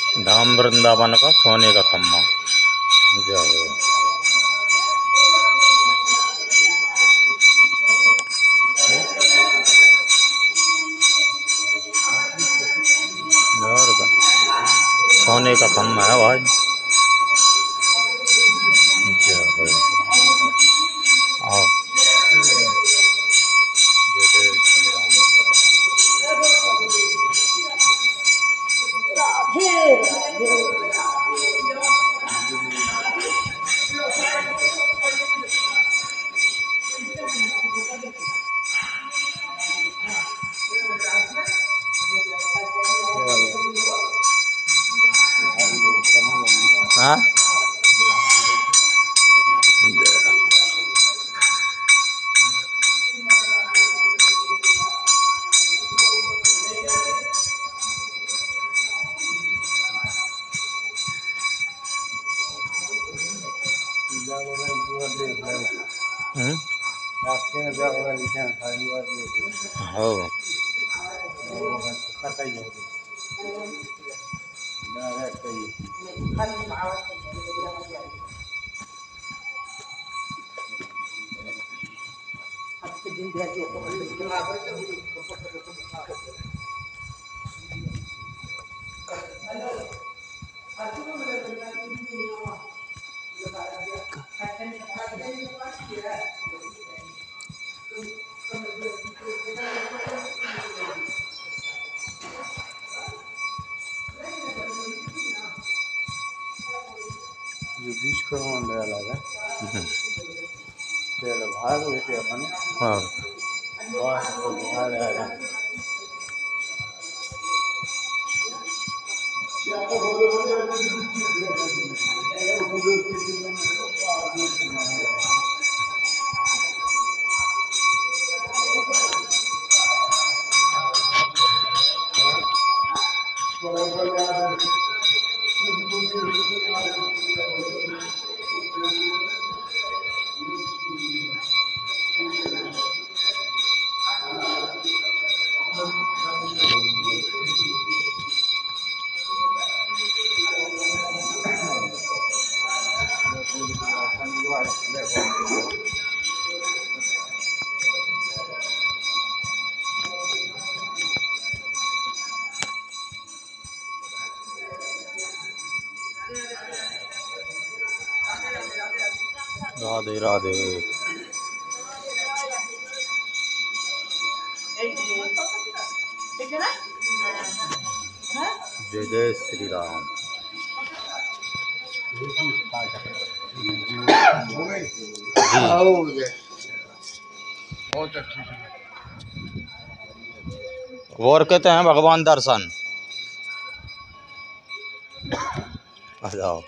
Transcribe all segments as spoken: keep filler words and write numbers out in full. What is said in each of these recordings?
धाम वृंदावन का सोने का खम्मा। जय और का सोने का खम्मा है भाई। जय आओ। जय जय श्री राम। हाँ हो जो बीच को होने वाला है तेरे भाग हुए थे अपन हाँ वाह तो बाहर आ रहा है राधे राधे। जय जय श्री राम। बहुत अच्छी वो और कहते हैं भगवान दर्शन। आ जाओ।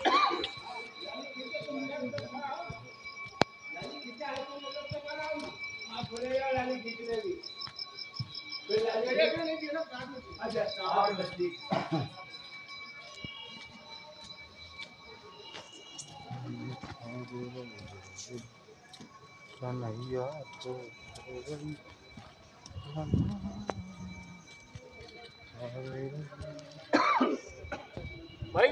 नहीं यार तो भाई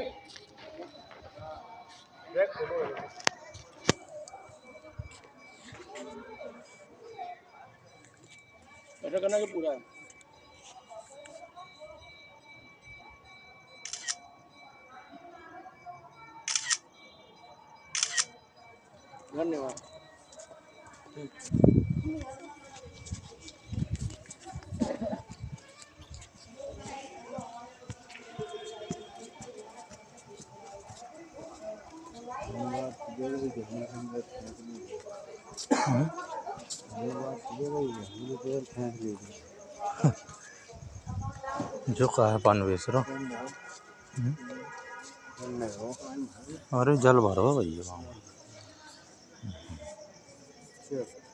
ऐसा करना कि पूरा धन्यवाद। जो कहा है पान बेसरो। अरे जल भरो भैया।